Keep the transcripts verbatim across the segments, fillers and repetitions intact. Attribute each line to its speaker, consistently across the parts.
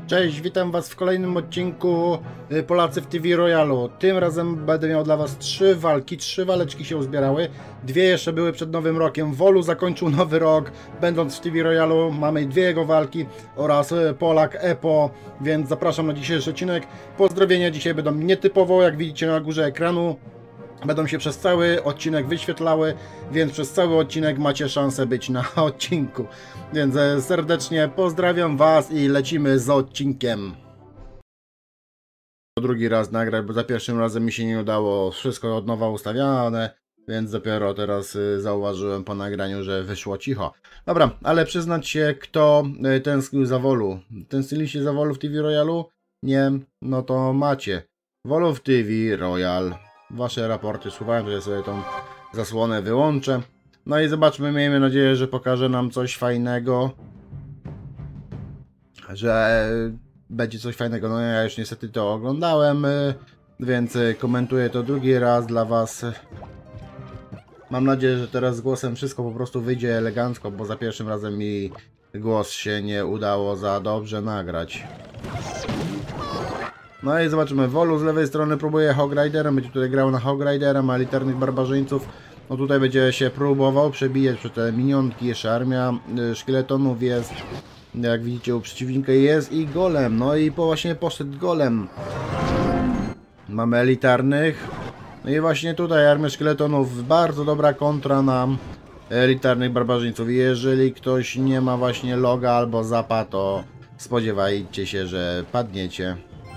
Speaker 1: Cześć, witam was w kolejnym odcinku Polacy w T V Royalu. Tym razem będę miał dla was trzy walki, trzy waleczki się uzbierały. Dwie jeszcze były przed nowym rokiem. Wolu zakończył nowy rok, będąc w T V Royalu. Mamy dwie jego walki oraz Polak Epo, więc zapraszam na dzisiejszy odcinek. Pozdrowienia dzisiaj będą nietypowo, jak widzicie na górze ekranu. Będą się przez cały odcinek wyświetlały, więc przez cały odcinek macie szansę być na odcinku. Więc serdecznie pozdrawiam was i lecimy z odcinkiem. Drugi raz nagrać, bo za pierwszym razem mi się nie udało, wszystko od nowa ustawiane, więc dopiero teraz zauważyłem po nagraniu, że wyszło cicho. Dobra, ale przyznać się, kto tęsknił za Wolu. Tęskniliście za Wolu w T V Royalu? Nie? No to macie. Wolu w T V Royal. Wasze raporty słuchają, to ja sobie tą zasłonę wyłączę. No i zobaczmy, miejmy nadzieję, że pokaże nam coś fajnego. Że będzie coś fajnego. No ja już niestety to oglądałem, więc komentuję to drugi raz dla was. Mam nadzieję, że teraz z głosem wszystko po prostu wyjdzie elegancko, bo za pierwszym razem mi głos się nie udało za dobrze nagrać. No i zobaczymy, Wolu z lewej strony próbuje Hog Riderem, będzie tutaj grał na Hog Riderem, a elitarnych barbarzyńców. No tutaj będzie się próbował przebijać przez te minionki, jeszcze armia y, szkieletonów jest, jak widzicie u przeciwnika jest i golem, no i po, właśnie poszedł golem. Mamy elitarnych, no i właśnie tutaj armia szkieletonów, bardzo dobra kontra na elitarnych barbarzyńców. Jeżeli ktoś nie ma właśnie loga albo zapa, to spodziewajcie się, że padniecie.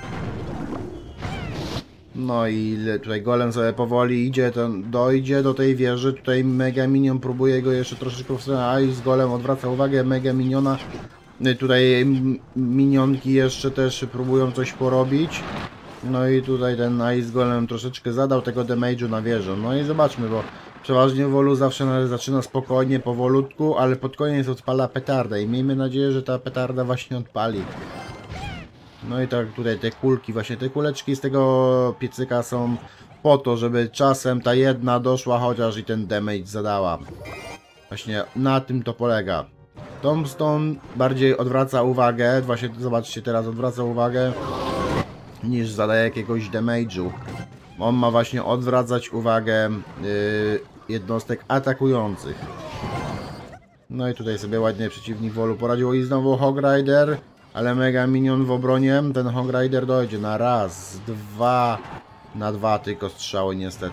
Speaker 1: No i tutaj golem sobie powoli idzie, ten dojdzie do tej wieży, tutaj Mega Minion próbuje go jeszcze troszeczkę wstrzymać, a z golem odwraca uwagę Mega Miniona. Tutaj minionki jeszcze też próbują coś porobić. No i tutaj ten Ice Golem troszeczkę zadał tego damage'u na wieżę. No i zobaczmy, bo przeważnie Wolu zawsze zaczyna spokojnie, powolutku, ale pod koniec odpala petardę i miejmy nadzieję, że ta petarda właśnie odpali. No i tak tutaj te kulki, właśnie te kuleczki z tego piecyka są po to, żeby czasem ta jedna doszła chociaż i ten damage zadała. Właśnie na tym to polega. Tombstone bardziej odwraca uwagę, właśnie zobaczcie teraz, odwraca uwagę niż zadaje jakiegoś damage'u. On ma właśnie odwracać uwagę yy, jednostek atakujących. No i tutaj sobie ładnie przeciwnik Wolu poradził i znowu Hog Rider. Ale Mega Minion w obronie, ten Hog Rider dojdzie na raz, dwa, na dwa tylko strzały niestety.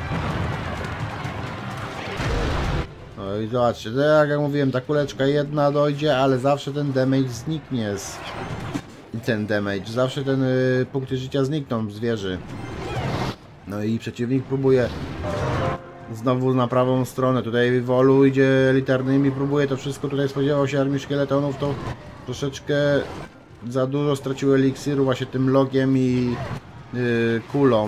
Speaker 1: No i zobaczcie, tak jak mówiłem, ta kuleczka jedna dojdzie, ale zawsze ten damage zniknie z... Ten damage, zawsze ten y, punkty życia znikną z wieży. No i przeciwnik próbuje znowu na prawą stronę, tutaj Wolu idzie elitarnymi, próbuje to wszystko, tutaj spodziewał się armii szkieletonów, to troszeczkę za dużo stracił eliksiru właśnie tym logiem i yy, kulą.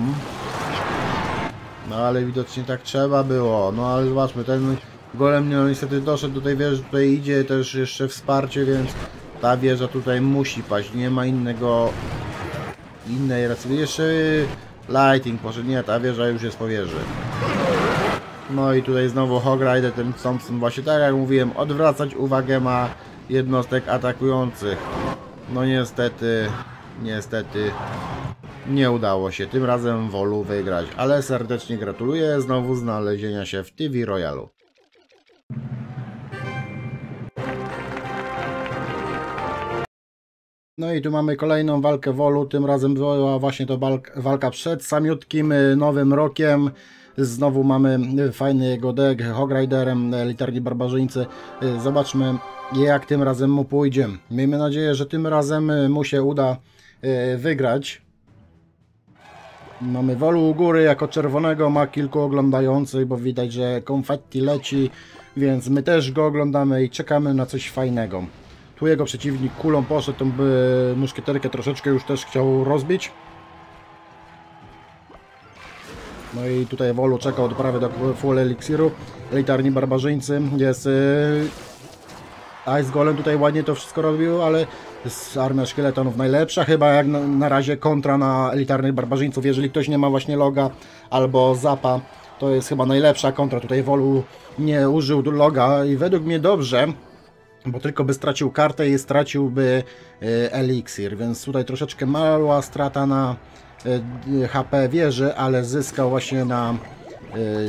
Speaker 1: No ale widocznie tak trzeba było. No ale zobaczmy, ten golem no, niestety doszedł do tej wieży, tutaj idzie też jeszcze wsparcie, więc ta wieża tutaj musi paść. Nie ma innego innej racji. Jeszcze lighting poszedł, nie, ta wieża już jest po wieży. No i tutaj znowu Hog Rider, ten Thompson właśnie tak jak mówiłem, odwracać uwagę ma jednostek atakujących. No niestety, niestety nie udało się tym razem Wolu wygrać, ale serdecznie gratuluję znowu znalezienia się w T V Royalu. No i tu mamy kolejną walkę Wolu, tym razem była właśnie to walka przed samiutkim nowym rokiem. Znowu mamy fajny jego deck, Hog Riderem, elitarni barbarzyńcy. Zobaczmy jak tym razem mu pójdzie. Miejmy nadzieję, że tym razem mu się uda wygrać. Mamy Wolu u góry jako czerwonego, ma kilku oglądających, bo widać, że konfetti leci, więc my też go oglądamy i czekamy na coś fajnego. Tu jego przeciwnik kulą poszedł, tą muszkieterkę troszeczkę już też chciał rozbić. No i tutaj Wolu czekał prawie do full eliksiru. Elitarni barbarzyńcy. Jest yy, Ice Golem tutaj ładnie to wszystko robił, ale jest armia szkieletonów najlepsza. Chyba jak na, na razie kontra na elitarnych barbarzyńców. Jeżeli ktoś nie ma właśnie loga albo zapa, to jest chyba najlepsza kontra. Tutaj Wolu nie użył loga i według mnie dobrze, bo tylko by stracił kartę i straciłby y, eliksir, więc tutaj troszeczkę mała strata na y, H P wieży, ale zyskał właśnie na y,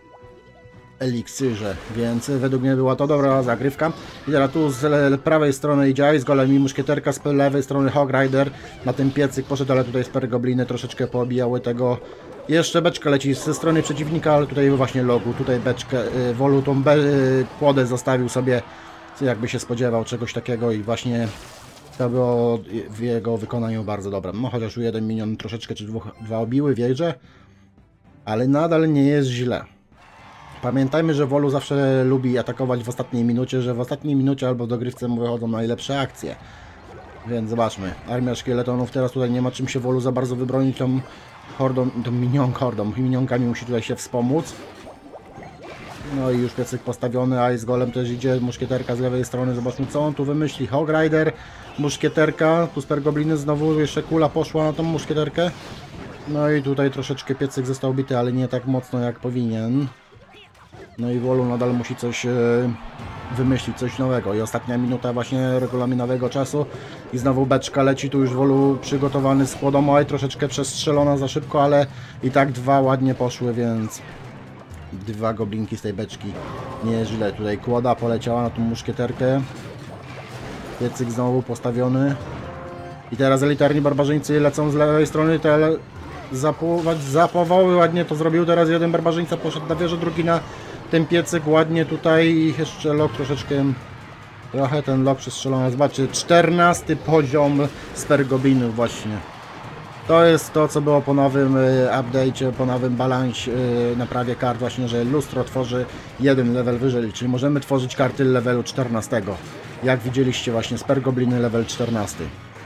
Speaker 1: eliksirze, więc według mnie była to dobra zagrywka. I teraz tu z prawej strony idzie Ice Golem i muszkieterka, z lewej strony Hog Rider na ten piecyk poszedł, ale tutaj spergobliny troszeczkę poobijały tego. Jeszcze beczka leci ze strony przeciwnika, ale tutaj właśnie logu, tutaj beczkę, y, Wolu tą be, y, kłodę zostawił sobie, jakby się spodziewał czegoś takiego i właśnie to było w jego wykonaniu bardzo dobre. No chociaż u jeden minion troszeczkę czy dwóch, dwa obiły wieże, ale nadal nie jest źle. Pamiętajmy, że Wolu zawsze lubi atakować w ostatniej minucie, że w ostatniej minucie albo w dogrywce mu wychodzą najlepsze akcje. Więc zobaczmy, armia szkieletonów, teraz tutaj nie ma czym się Wolu za bardzo wybronić tą hordą, tą minion hordą, minionkami musi tutaj się wspomóc. No i już piecyk postawiony, Ice Golem też idzie, muszkieterka z lewej strony, zobaczmy co on tu wymyśli. Hog Rider, muszkieterka, tu spergobliny znowu, jeszcze kula poszła na tą muszkieterkę. No i tutaj troszeczkę piecyk został bity, ale nie tak mocno jak powinien. No i Wolu nadal musi coś e, wymyślić, coś nowego. I ostatnia minuta właśnie regulaminowego czasu. I znowu beczka leci, tu już Wolu przygotowany z kłodą. Oj, troszeczkę przestrzelona za szybko, ale i tak dwa ładnie poszły, więc dwa goblinki z tej beczki. Nieźle. Tutaj kłoda poleciała na tą muszkieterkę. Piecyk znowu postawiony. I teraz elitarni barbarzyńcy lecą z lewej strony, te zapować, zapowały, ładnie to zrobił. Teraz jeden barbarzyńca poszedł na wieżę, drugi na ten piecyk, ładnie tutaj i jeszcze lok troszeczkę, trochę ten lok przestrzelony. Zobaczcie, czternasty poziom spergoblinów właśnie. To jest to, co było po nowym update'cie, po nowym balansie, naprawie kart właśnie, że lustro tworzy jeden level wyżej, czyli możemy tworzyć karty levelu czternastego. Jak widzieliście właśnie, spergobliny level czternasty.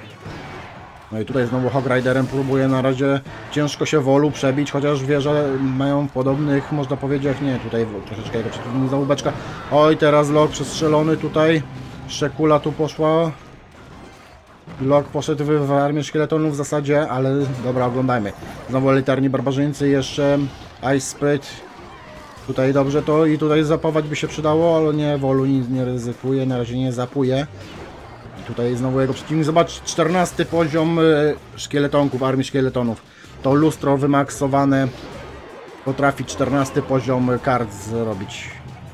Speaker 1: No i tutaj znowu Hog Riderem próbuje na razie ciężko się Wolu przebić, chociaż wieże mają podobnych, można powiedzieć, nie, tutaj troszeczkę jego przeciwnik, znowu beczka. Oj, teraz lok przestrzelony tutaj, Szekula tu poszła. Lok poszedł w armię szkieletonów w zasadzie, ale dobra, oglądajmy. Znowu elitarni barbarzyńcy, jeszcze Ice Spirit. Tutaj dobrze to i tutaj zapować by się przydało, ale nie, Wolu nic nie ryzykuje, na razie nie zapuje. Tutaj znowu jego przeciwnik. Zobacz, czternasty poziom szkieletonków, armii szkieletonów. To lustro wymaksowane potrafi czternasty poziom kart zrobić.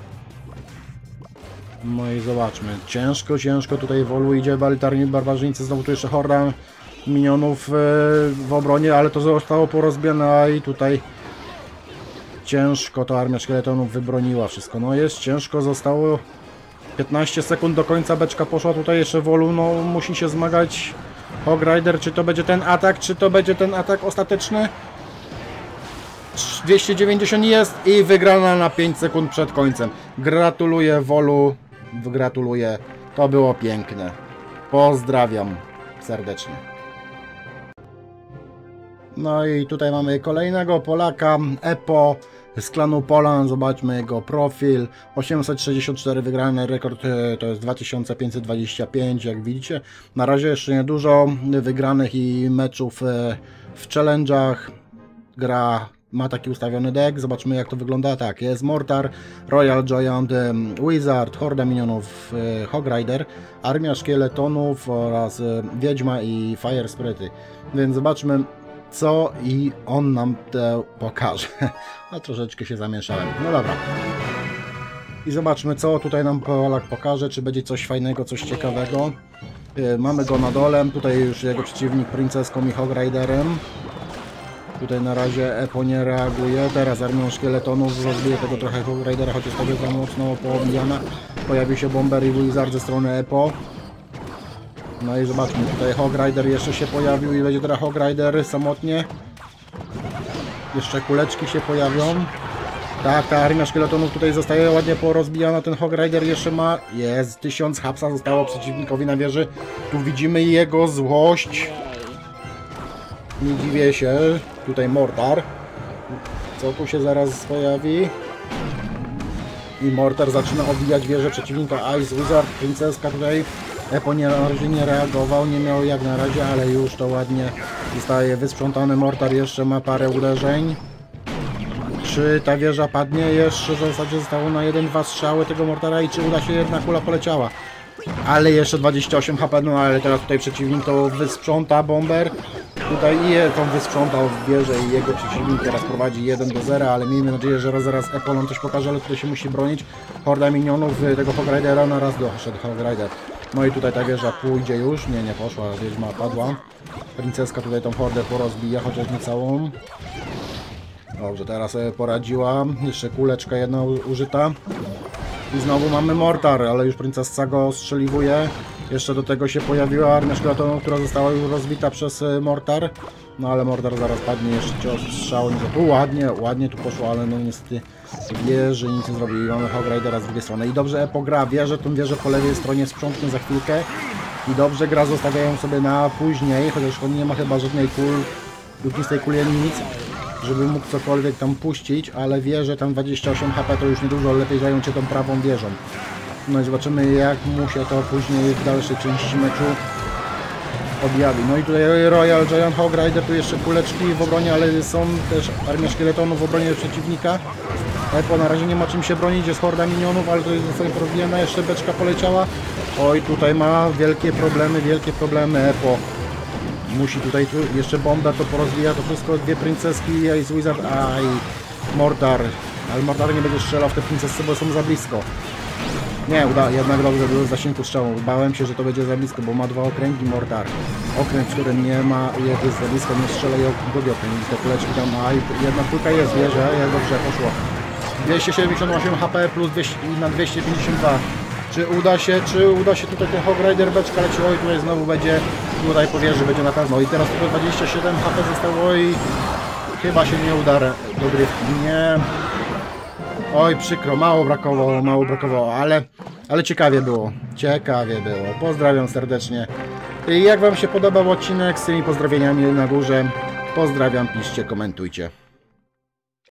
Speaker 1: No i zobaczmy. Ciężko, ciężko tutaj Wolu idzie. Elitarni barbarzyńcy. Znowu tu jeszcze horda minionów w obronie, ale to zostało porozbiane i tutaj ciężko to armia szkieletonów wybroniła wszystko. No jest ciężko, zostało piętnaście sekund do końca, beczka poszła, tutaj jeszcze Wolu, no musi się zmagać Hog Rider, czy to będzie ten atak, czy to będzie ten atak ostateczny. dwieście dziewięćdziesiąt jest i wygrana na pięć sekund przed końcem. Gratuluję Wolu, gratuluję, to było piękne. Pozdrawiam serdecznie. No i tutaj mamy kolejnego Polaka, Epo z klanu Polan, zobaczmy jego profil, osiemset sześćdziesiąt cztery wygrane, rekord to jest dwa tysiące pięćset dwadzieścia pięć, jak widzicie. Na razie jeszcze nie dużo wygranych i meczów w challenge'ach, gra ma taki ustawiony deck, zobaczmy jak to wygląda. Tak, jest Mortar, Royal Giant, Wizard, Horda Minionów, Hog Rider, Armia Szkieletonów oraz Wiedźma i Fire Spirity, więc zobaczmy co i on nam to pokaże. A troszeczkę się zamieszałem. No dobra. I zobaczmy co tutaj nam Polak pokaże, czy będzie coś fajnego, coś ciekawego. Yy, mamy go na dole, tutaj już jego przeciwnik princeską i Hog Riderem. Tutaj na razie Epo nie reaguje, teraz armią szkieletonów rozbije tego trochę Hog Ridera, chociaż to jest za mocno poobijana. Pojawił się Bomber i Wizard ze strony Epo. No i zobaczmy, tutaj Hog Rider jeszcze się pojawił i będzie teraz Hog Rider samotnie. Jeszcze kuleczki się pojawią. Tak, ta armia szkieletonów tutaj zostaje ładnie porozbijana, ten Hog Rider jeszcze ma, jest, tysiąc hapsa zostało przeciwnikowi na wieży. Tu widzimy jego złość. Nie dziwię się, tutaj Mortar. Co tu się zaraz pojawi? I Mortar zaczyna obijać wieżę przeciwnika. Ice Wizard, princeska tutaj. Epo nie, na razie nie reagował, nie miał jak na razie, ale już to ładnie zostaje wysprzątany. Mortar jeszcze ma parę uderzeń. Czy ta wieża padnie? Jeszcze w zasadzie zostało na jeden, dwa strzały tego Mortara i czy uda się, jedna kula poleciała. Ale jeszcze dwadzieścia osiem H P, no ale teraz tutaj przeciwnik to wysprząta bomber. Tutaj i je tą wysprzątał w wieżę i jego przeciwnik teraz prowadzi jeden do zera, ale miejmy nadzieję, że raz zaraz Epo nam coś pokaże, ale tutaj się musi bronić. Horda minionów tego Hog Ridera na raz doszedł Hog Rider. No i tutaj ta wieża pójdzie już, nie, nie poszła, wiedźma padła. Princeska tutaj tą hordę porozbija, chociaż nie całą. Dobrze, teraz sobie poradziła, jeszcze kuleczka jedna użyta. I znowu mamy mortar, ale już princesa go ostrzeliwuje. Jeszcze do tego się pojawiła armia szkieletonu, która została już rozbita przez mortar. No ale mortar zaraz padnie, jeszcze cios strzał. Tu ładnie, ładnie tu poszło, ale no niestety wieży nic nie zrobi. Mamy Hog Ridera z drugiej strony. I dobrze Epo gra wieżę, tą wieżę po lewej stronie sprzątnie za chwilkę. I dobrze gra, zostawiają sobie na później, chociaż on nie ma chyba żadnej kul, lutnistej kuli ani nic, żeby mógł cokolwiek tam puścić, ale wie, że tam dwadzieścia osiem H P to już niedużo, lepiej zająć się tą prawą wieżą. No i zobaczymy, jak mu się to później w dalszej części meczu objawi. No i tutaj Royal Giant Hog Rider, tu jeszcze kuleczki w obronie, ale są też armia szkieletonów w obronie przeciwnika. Epo na razie nie ma czym się bronić, jest horda minionów, ale to jest zostanie porozbijana, jeszcze beczka poleciała. Oj, tutaj ma wielkie problemy, wielkie problemy Epo. Musi tutaj tu jeszcze bomba to porozwija, to wszystko, dwie princeski, Ice Wizard, a i Mortar. Ale Mortar nie będzie strzelał w te princesy, bo są za blisko. Nie, uda, jednak dobrze było w zasięgu strzału. Bałem się, że to będzie za blisko, bo ma dwa okręgi Mortar. Okręg, który nie ma, jest za blisko, nie strzela i drugi okręg. I te kuleczki tam, a jedna kulka jest, wierzę, jak dobrze poszło. dwieście siedemdziesiąt osiem H P plus dwieście, na dwieście pięćdziesiąt dwa. Czy uda się, czy uda się tutaj ten Hog Rider beczka leci, oj tutaj znowu będzie, tutaj po wieży będzie na pewno. I teraz tylko dwadzieścia siedem H P zostało i chyba się nie uda dogrywki, nie. Oj przykro, mało brakowało, mało brakowało, ale, ale ciekawie było, ciekawie było. Pozdrawiam serdecznie. I jak wam się podobał odcinek z tymi pozdrowieniami na górze, pozdrawiam, piszcie, komentujcie.